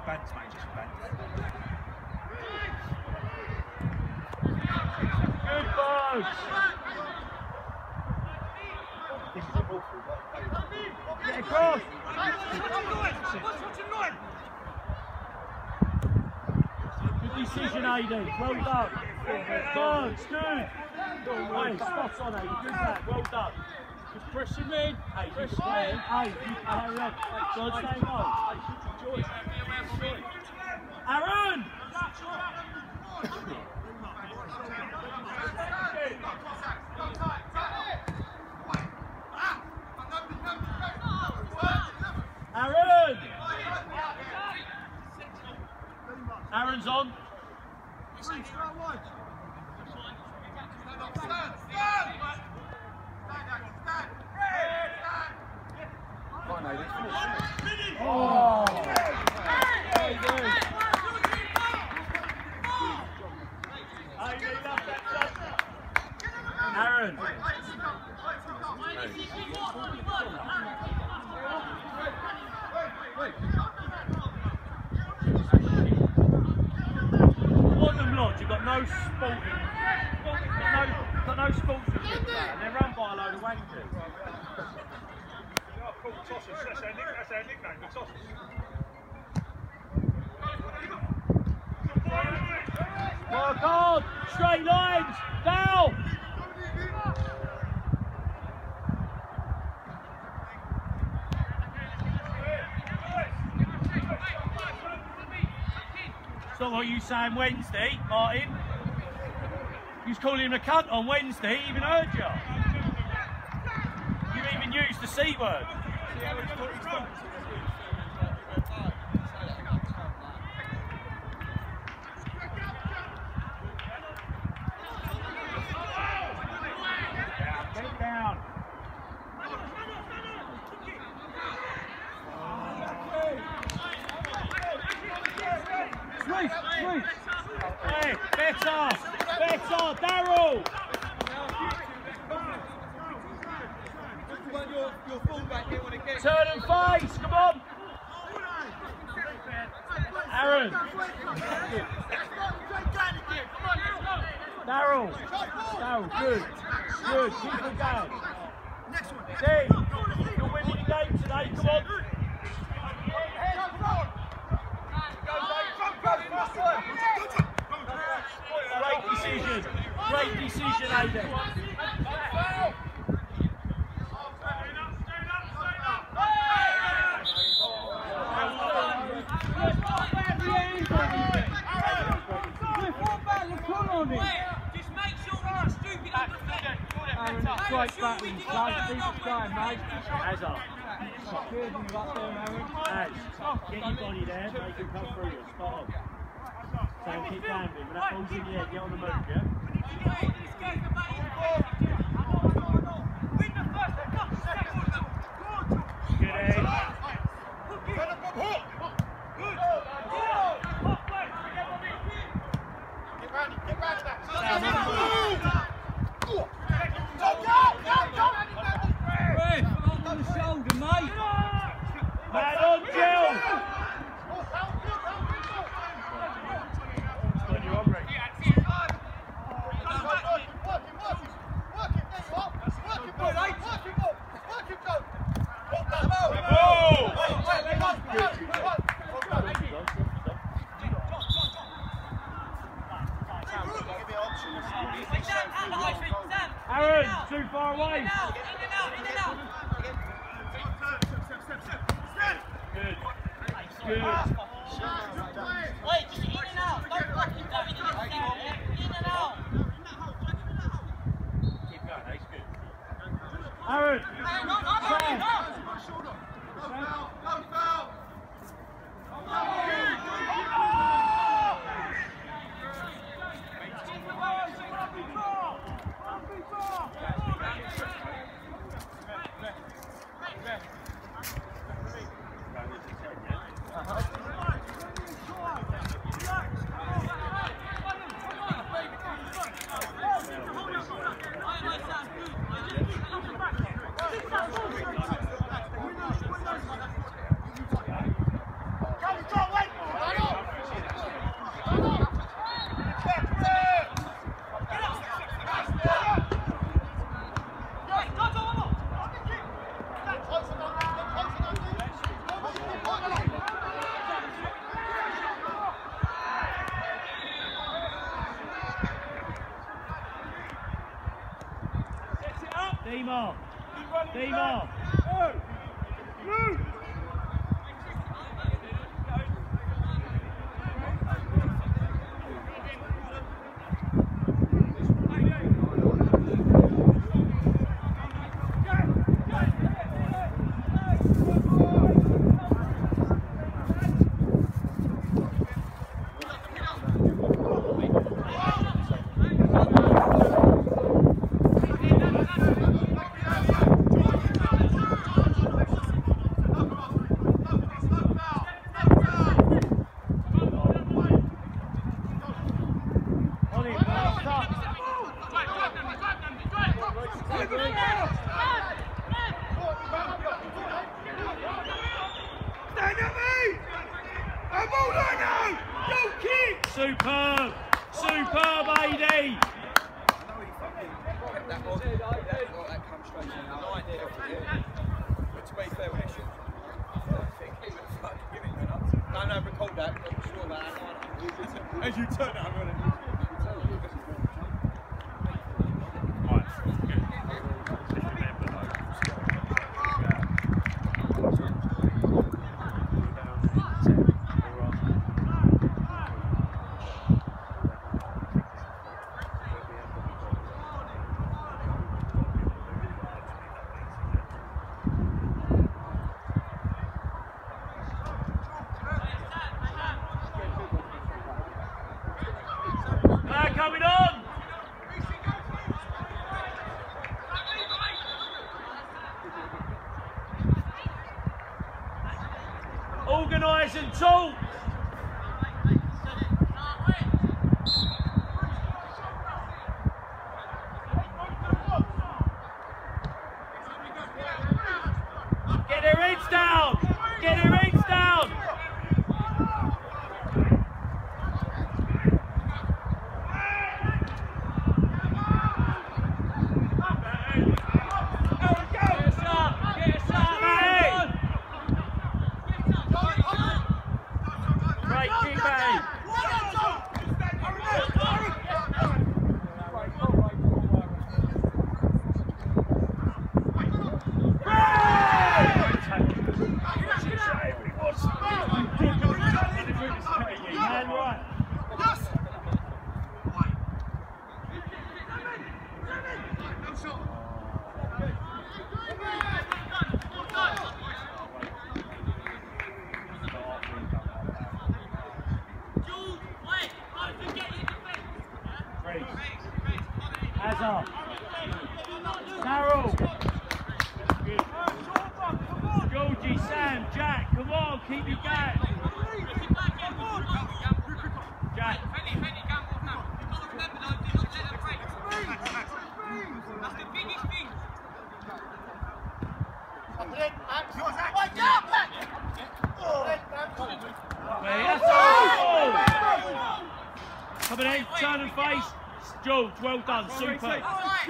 bants, mate, just bants. Good bones! Get across! Good decision, AD. Well done. Bones, good. Hey, spot on, AD. Good that. Well done. Just press him in. Hey, press him in. Hey, hurry up. God, stay low. Aaron! Aaron! Aaron's on. Oh! Aaron! You've got no sporting, got no sports with it, and they're run by a load of wankers. That's our nickname, the Tossers. Work on, straight lines, down! It's not what you saying Wednesday, Martin. You was calling him a cunt on Wednesday, he even heard you. You even used the C word. Get down. Sweet. Hey, better, Daryl. Turn and face, come on. Aaron. Daryl, good. Keep it going. Dave, you're winning the game today, come on. Great decision, Aiden. Just make sure we're not stupid on the field. Great batting, keep it going, mate. As up. Good, you up there, Aaron. As. Get your body there, make him come through you. Spot on. So keep going, when that ball's in the air, get on the move, yeah? Good egg. On the shoulder, mate. Man on, Jill! Aaron, too far away. Good. Wait, just in and out. Don't fucking go in and out. In and out. Keep going, that's good. Aaron. D-Mar. D-Mar. Superb! Superb, AD! That comes straight in. No idea. But to be fair, when it should, I think he would have fucking given it up. No, recall that. I'm sure about that. As you turn it, I'm going to. Coming on! Organise and talk! Get their heads down! Get their heads down! Hazard. Darryl. Georgie, Sam, Jack, come on, keep your gap. Jack. That's the biggest thing. Coming in, turn and face. George, well done, super.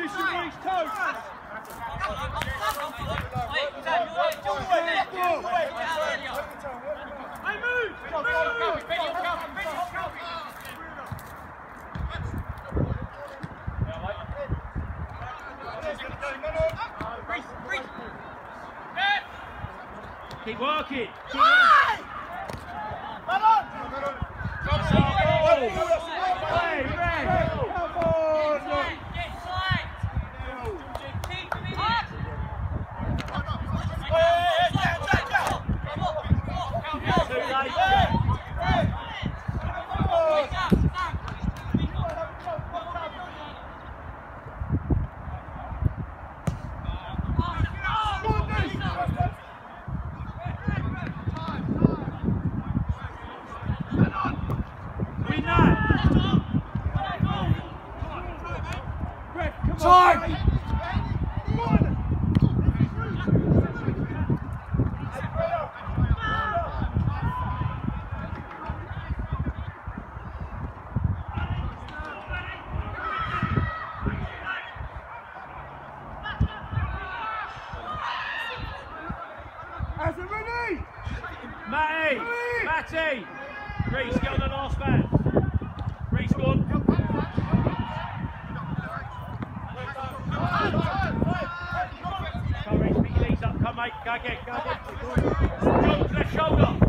Keep working. Keep working. Time! Matty! Reece, get on the last man. Reece, go on. mate. Go again. Go again. Good. Left shoulder.